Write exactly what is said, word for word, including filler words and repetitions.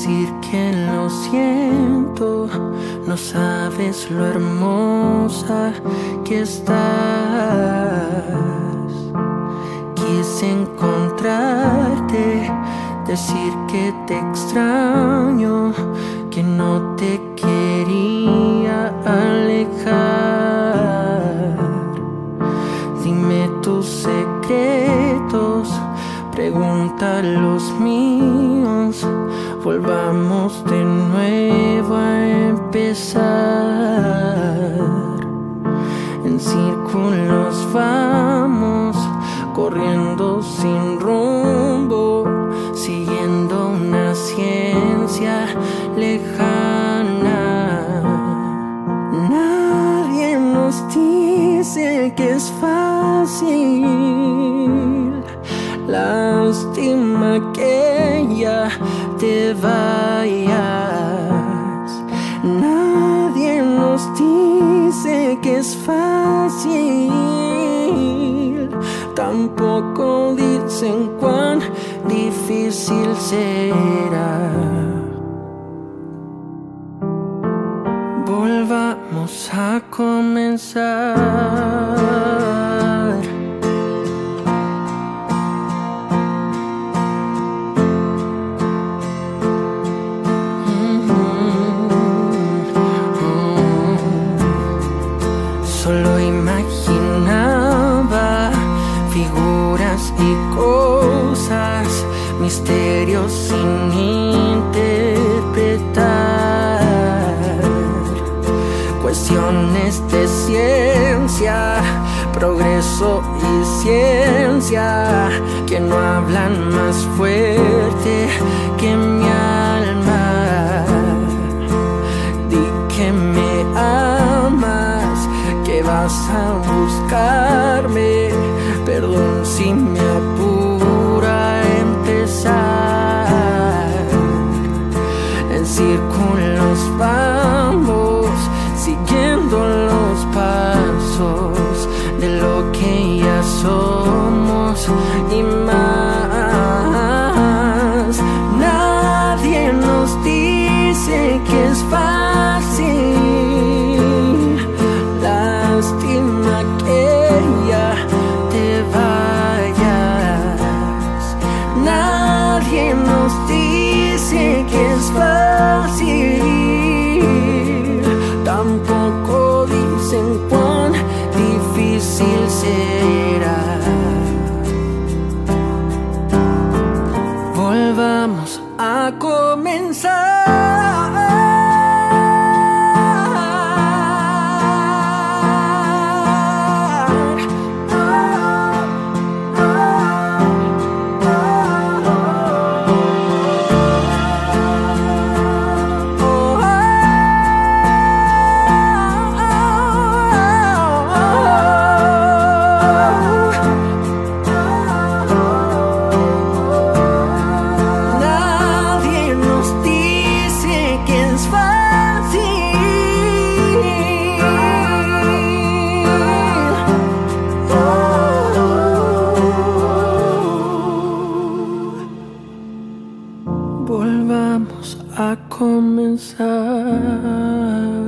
decir que lo siento. No sabes lo hermosa que estás. Quise encontrarte, decir que te extraño, que no te quería alejar. Dime tus secretos, pregunta los míos, volvamos de nuevo a empezar. En círculos vamos, corriendo sin rumbo, siguiendo una ciencia lejana. Nadie nos dice que es fácil. Lástima que ya te vayas. Nadie nos dice que es fácil. Tampoco dicen cuán difícil será. Volvamos a comenzar. Solo imaginaba figuras y cosas, misterios sin interpretar, cuestiones de ciencia, progreso y ciencia, que no hablan más fuerte que mi alma. Di que me amas, que vas a buscarme, perdón si me apura empezar. En círculos vamos, siguiendo los pasos de lo que ya somos y más. Nadie nos dice que es fácil. Lástima que ya te vayas. Nadie nos dice que es fácil. Tampoco dicen cuán difícil será. Volvamos a comenzar. Volvamos a comenzar.